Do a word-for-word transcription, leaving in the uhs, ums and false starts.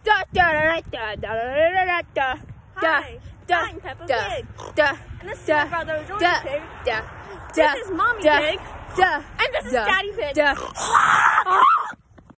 Da, da, da, da, da, da, da, da, Hi, da, I'm Peppa da, Pig. da, And this is da, my brother, George da, Pig. da, This is Mommy da, Pig. da, And this is da, Daddy Pig. da.